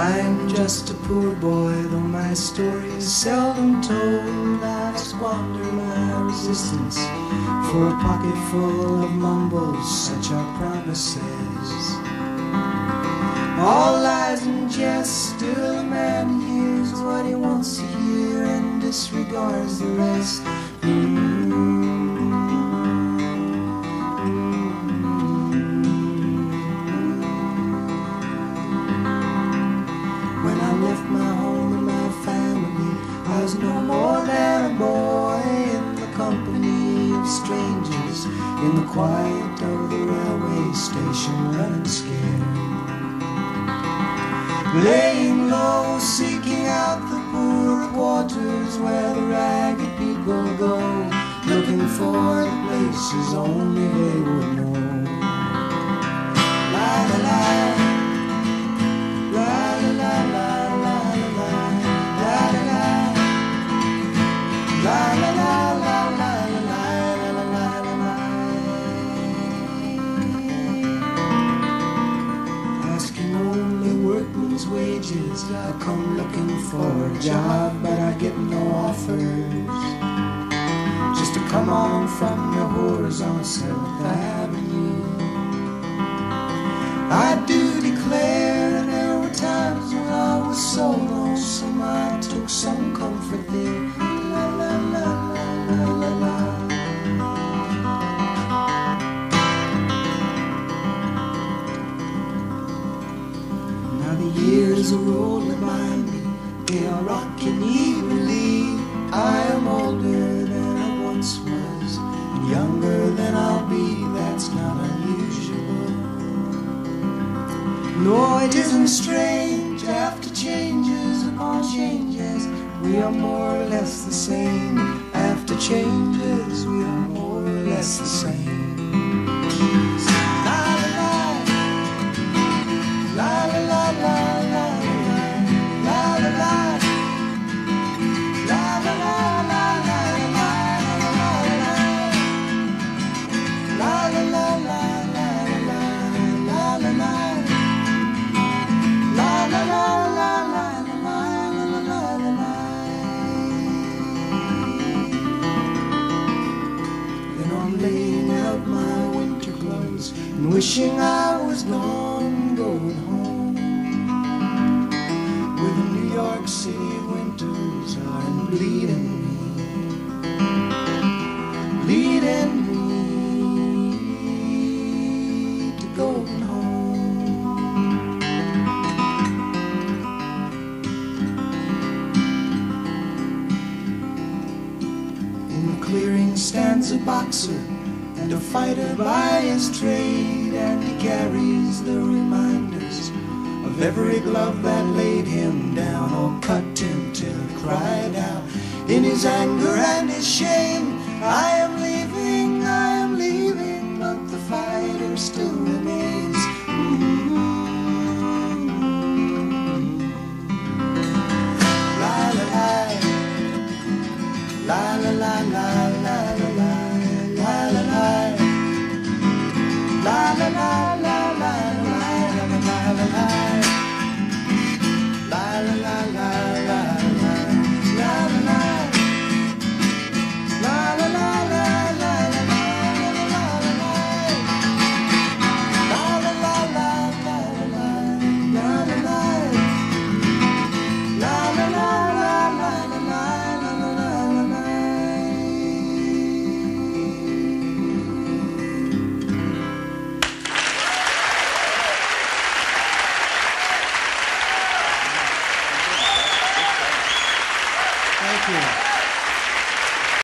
I'm just a poor boy, though my story is seldom told. I've squandered my resistance for a pocket full of mumbles, such are promises. All lies and jest, still a man hears what he wants to hear and disregards the rest. When I left my home and my family, I was no more than a boy in the company of strangers, in the quiet of the railway station, running scared, laying low, seeking out the poor quarters where the ragged people go, looking for the places only they would know. La la la. Wages, I come looking for a job, but I get no offers. Just to come on from the whores on 7th Avenue. I do declare there were times when I was so lonesome I took some comfort there. La la la la la la la. Years are rolling by me, they are rocking evenly. I am older than I once was, and younger than I'll be, that's not unusual. No, it isn't strange, after changes upon changes, we are more or less the same. After changes, we are more or less the same. And wishing I was gone, going home, where the New York City winters are bleeding me to going home. In the clearing stands a boxer and a fighter by his trade, and he carries the reminders of every glove that laid him down or cut him till he cried out in his anger and his shame, I am leaving, but the fighter still remains. La la la, la la la la la la.